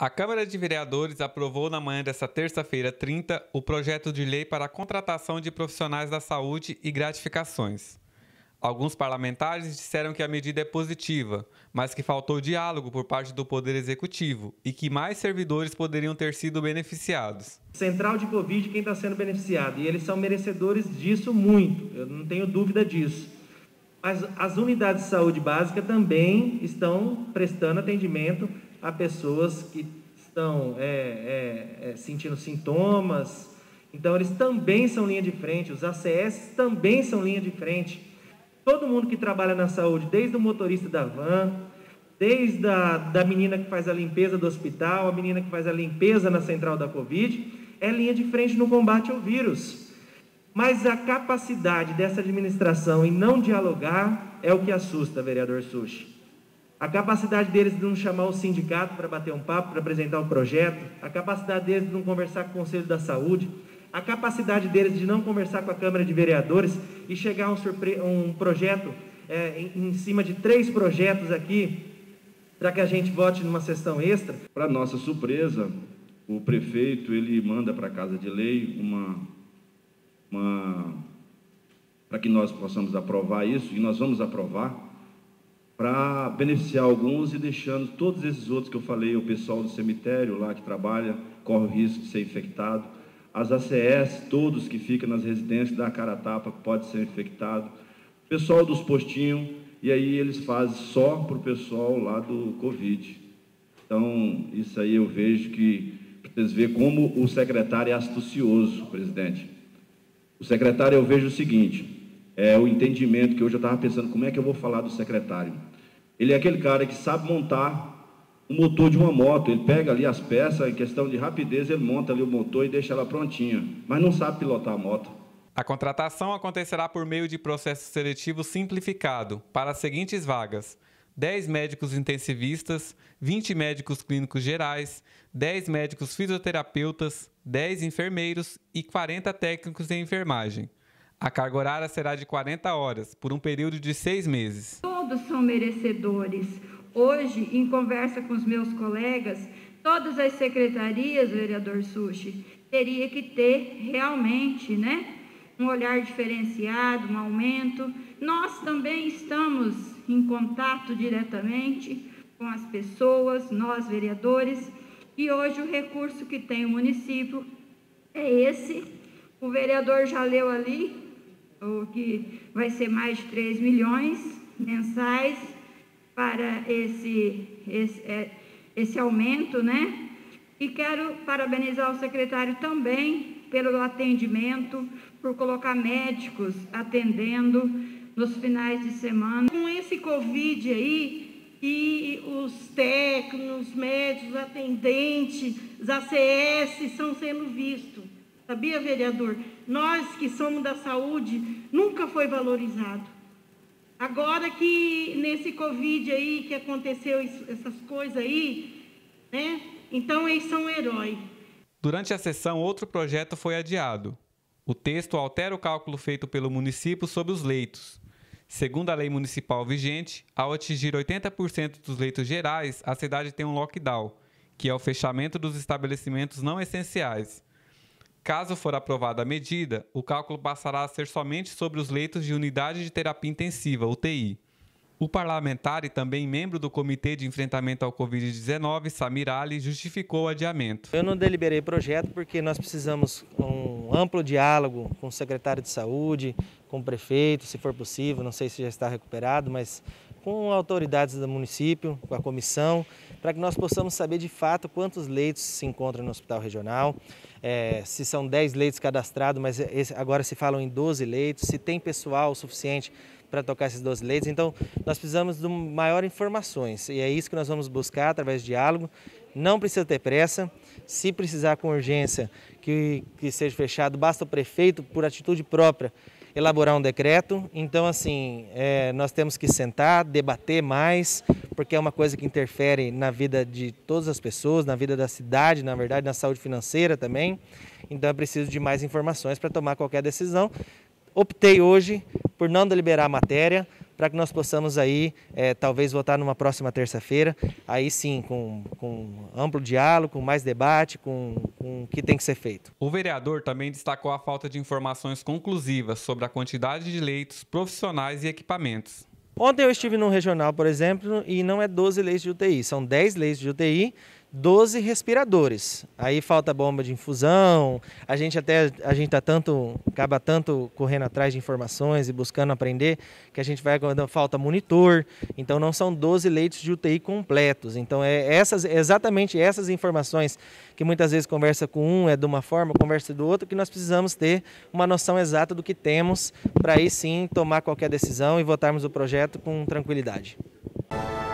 A Câmara de Vereadores aprovou na manhã desta terça-feira 30 o projeto de lei para a contratação de profissionais da saúde e gratificações. Alguns parlamentares disseram que a medida é positiva, mas que faltou diálogo por parte do Poder Executivo e que mais servidores poderiam ter sido beneficiados. Central de Covid, quem está sendo beneficiado, e eles são merecedores disso muito, eu não tenho dúvida disso. Mas as unidades de saúde básica também estão prestando atendimento a pessoas que estão sentindo sintomas. Então, eles também são linha de frente, os ACS também são linha de frente. Todo mundo que trabalha na saúde, desde o motorista da van, desde da menina que faz a limpeza do hospital, a menina que faz a limpeza na central da Covid, é linha de frente no combate ao vírus. Mas a capacidade dessa administração em não dialogar é o que assusta, vereador Sushi. A capacidade deles de não chamar o sindicato para bater um papo, para apresentar um projeto, a capacidade deles de não conversar com o Conselho da Saúde, a capacidade deles de não conversar com a Câmara de Vereadores e chegar a um projeto em cima de 3 projetos aqui, para que a gente vote numa sessão extra. Para nossa surpresa, o prefeito ele manda para a Casa de Lei para que nós possamos aprovar isso, e nós vamos aprovar, para beneficiar alguns e deixando todos esses outros que eu falei, o pessoal do cemitério lá que trabalha, corre o risco de ser infectado, as ACS, todos que ficam nas residências da cara a tapa, pode ser infectado, o pessoal dos postinhos, e aí eles fazem só para o pessoal lá do Covid. Então, isso aí eu vejo que, para vocês verem como o secretário é astucioso, presidente. O secretário, eu vejo o seguinte, o entendimento que hoje eu estava pensando, como é que eu vou falar do secretário? Ele é aquele cara que sabe montar o motor de uma moto, ele pega ali as peças, em questão de rapidez, ele monta ali o motor e deixa ela prontinha, mas não sabe pilotar a moto. A contratação acontecerá por meio de processo seletivo simplificado para as seguintes vagas: 10 médicos intensivistas, 20 médicos clínicos gerais, 10 médicos fisioterapeutas, 10 enfermeiros e 40 técnicos em enfermagem. A carga horária será de 40 horas, por um período de 6 meses. Todos são merecedores. Hoje, em conversa com os meus colegas, todas as secretarias, vereador Sushi, teria que ter realmente, um olhar diferenciado, um aumento. Nós também estamos em contato diretamente com as pessoas, nós vereadores, e hoje o recurso que tem o município é esse. O vereador já leu ali, o que vai ser mais de 3 milhões mensais para esse aumento, E quero parabenizar o secretário também pelo atendimento, por colocar médicos atendendo nos finais de semana. Com esse Covid aí, e os técnicos, médicos, atendentes, os ACS estão sendo vistos. Sabia, vereador? Nós que somos da saúde, nunca foi valorizado. Agora que nesse Covid aí, que aconteceu essas coisas aí, Então eles são heróis. Durante a sessão, outro projeto foi adiado. O texto altera o cálculo feito pelo município sobre os leitos. Segundo a lei municipal vigente, ao atingir 80% dos leitos gerais, a cidade tem um lockdown, que é o fechamento dos estabelecimentos não essenciais. Caso for aprovada a medida, o cálculo passará a ser somente sobre os leitos de unidade de terapia intensiva, UTI. O parlamentar e também membro do Comitê de Enfrentamento ao Covid-19, Samir Ali, justificou o adiamento. Eu não deliberei projeto porque nós precisamos um amplo diálogo com o secretário de saúde, com o prefeito, se for possível, não sei se já está recuperado, mas com autoridades do município, com a comissão, para que nós possamos saber de fato quantos leitos se encontram no hospital regional, se são 10 leitos cadastrados, mas agora se falam em 12 leitos, se tem pessoal suficiente para tocar esses 12 leitos. Então, nós precisamos de maior informações e é isso que nós vamos buscar através de diálogo. Não precisa ter pressa, se precisar com urgência que seja fechado, basta o prefeito, por atitude própria, elaborar um decreto. Então, assim, nós temos que sentar, debater mais, porque é uma coisa que interfere na vida de todas as pessoas, na vida da cidade, na verdade, na saúde financeira também. Então, é preciso de mais informações para tomar qualquer decisão. Optei hoje por não deliberar a matéria, para que nós possamos aí, talvez votar numa próxima terça-feira, aí sim, com amplo diálogo, com mais debate, com o que tem que ser feito. O vereador também destacou a falta de informações conclusivas sobre a quantidade de leitos, profissionais e equipamentos. Ontem eu estive no regional, por exemplo, e não é 12 leitos de UTI, são 10 leitos de UTI, 12 respiradores. Aí falta bomba de infusão, a gente acaba tanto correndo atrás de informações e buscando aprender, que a gente vai quando falta monitor. Então não são 12 leitos de UTI completos. Então exatamente essas informações que muitas vezes conversa com um é de uma forma, conversa do outro, que nós precisamos ter uma noção exata do que temos para aí sim tomar qualquer decisão e votarmos o projeto com tranquilidade.